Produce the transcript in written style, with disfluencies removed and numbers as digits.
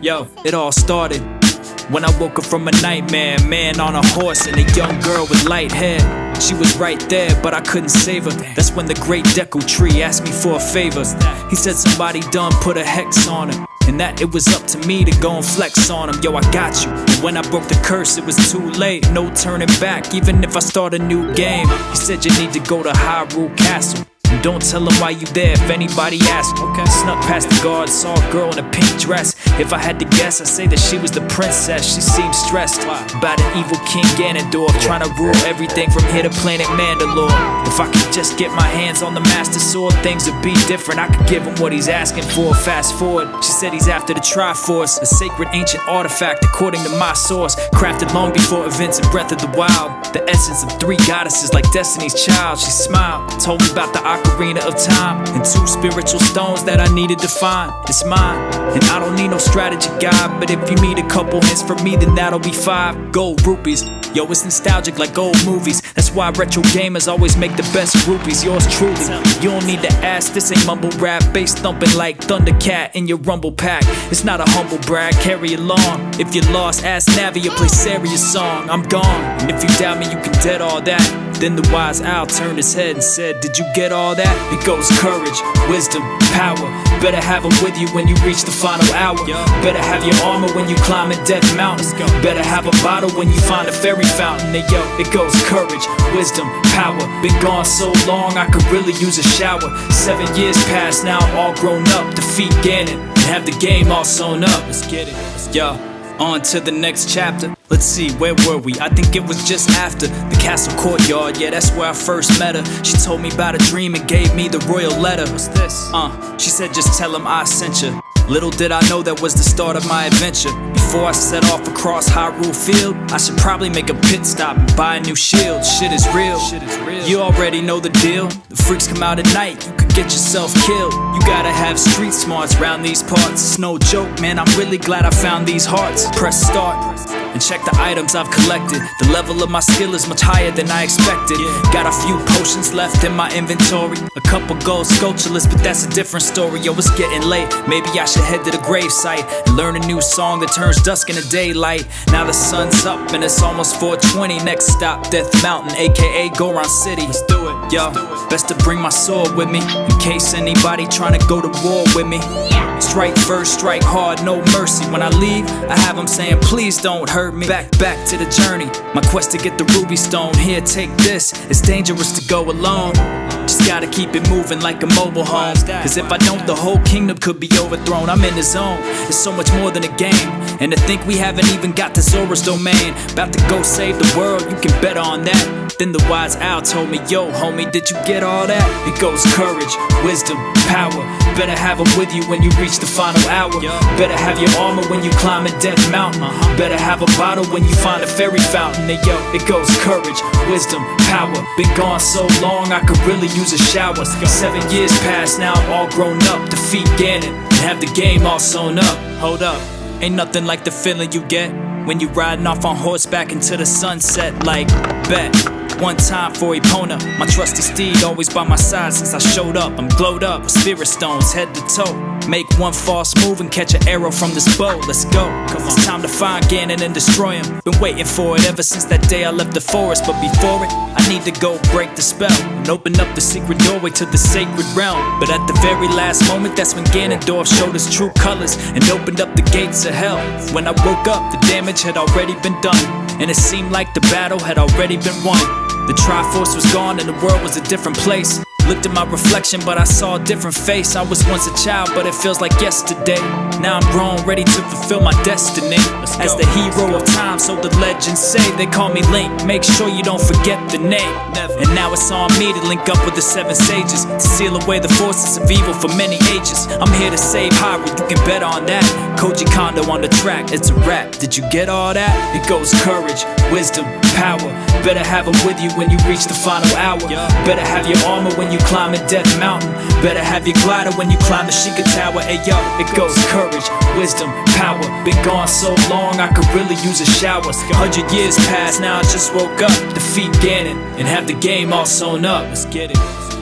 Yo, it all started when I woke up from a nightmare. Man on a horse and a young girl with light hair. She was right there, but I couldn't save her. That's when the great Deku Tree asked me for a favor. He said somebody done put a hex on her, and that it was up to me to go and flex on him. Yo, I got you. And when I broke the curse, it was too late. No turning back, even if I start a new game. He said you need to go to Hyrule Castle. And don't tell them why you there if anybody asks. Okay. Snuck past the guard, saw a girl in a pink dress. If I had to guess, I'd say that she was the princess. She seemed stressed about an evil King Ganondorf, trying to rule everything from here to planet Mandalore. If I could just get my hands on the Master Sword, things would be different. I could give him what he's asking for. Fast forward, she said he's after the Triforce, a sacred ancient artifact according to my source, crafted long before events in Breath of the Wild. The essence of 3 goddesses like Destiny's Child. She smiled, told me about the Ocarina of Time and 2 spiritual stones that I needed to find. It's mine, and I don't need no strategy guide, but if you need a couple hints from me, then that'll be 5 gold rupees. Yo, it's nostalgic like old movies. That's why retro gamers always make the best groupies. Yours truly. You don't need to ask, this ain't mumble rap. Bass thumping like Thundercat in your rumble pack. It's not a humble brag, carry along. If you're lost, ask Navi or play Saria's song. I'm gone, and if you doubt me, you can dead all that. Then the wise owl turned his head and said, did you get all that? It goes courage, wisdom, power. Better have them with you when you reach the final hour. Better have your armor when you climb a death mountain. Better have a bottle when you find a fairy fountain. And yo, it goes courage, wisdom, power. Been gone so long, I could really use a shower. 7 years past now, I'm all grown up. Defeat Ganon and have the game all sewn up. Let's get it. Yo, on to the next chapter. Let's see, where were we? I think it was just after the castle courtyard. Yeah, that's where I first met her. She told me about a dream and gave me the royal letter. What's this? She said just tell him I sent you. Little did I know that was the start of my adventure. Before I set off across Hyrule Field, I should probably make a pit stop and buy a new shield. Shit is real. You already know the deal. The freaks come out at night, you could get yourself killed. You gotta have street smarts round these parts. It's no joke, man, I'm really glad I found these hearts. Press start and check the items I've collected. The level of my skill is much higher than I expected. Got a few potions left in my inventory, a couple gold sculptureless, but that's a different story. Yo, it's getting late, maybe I should head to the gravesite and learn a new song that turns dusk into daylight. Now the sun's up and it's almost 4:20. Next stop, Death Mountain, aka Goron City. Let's do it, yo. Best to bring my sword with me in case anybody trying to go to war with me. Strike first, strike hard, no mercy. When I leave, I have them saying please don't hurt me. Back to the journey, my quest to get the ruby stone. Here, take this, it's dangerous to go alone. Just gotta keep it moving like a mobile home, cause if I don't, the whole kingdom could be overthrown. I'm in the zone, it's so much more than a game. And to think we haven't even got to Zora's domain. About to go save the world, you can bet on that. Then the wise owl told me, yo homie, did you get all that? It goes courage, wisdom, power. Better have them with you when you reach the final hour. Better have your armor when you climb a death mountain. Better have a bottle when you find a fairy fountain. And yo, it goes courage, wisdom, power. Been gone so long, I could really use a shower. 7 years past now, I'm all grown up. Defeat Ganon and have the game all sewn up. Hold up, ain't nothing like the feeling you get when you riding off on horseback into the sunset. Like, bet. One time for Epona, my trusty steed always by my side since I showed up. I'm glowed up with spirit stones head to toe. Make one false move and catch an arrow from this bow. Let's go, it's time to find Ganon and destroy him. Been waiting for it ever since that day I left the forest. But before it, I need to go break the spell and open up the secret doorway to the sacred realm. But at the very last moment, that's when Ganondorf showed his true colors and opened up the gates of hell. When I woke up, the damage had already been done, and it seemed like the battle had already been won. The Triforce was gone and the world was a different place. Looked at my reflection, but I saw a different face. I was once a child, but it feels like yesterday. Now I'm grown, ready to fulfill my destiny. As the hero of time, so the legends say. They call me Link, make sure you don't forget the name. And now it's on me to link up with the 7 sages, to seal away the forces of evil for many ages. I'm here to save Hyrule, you can bet on that. Koji Kondo on the track, it's a rap. Did you get all that? It goes courage, wisdom, power. Better have them with you when you reach the final hour. Better have your armor when you climb a death mountain. Better have your glider when you climb the Sheik tower. Ayo, it goes courage, wisdom, power. Been gone so long, I could really use a shower. 100 years past, now I just woke up. Defeat Ganon and have the game all sewn up. Let's get it.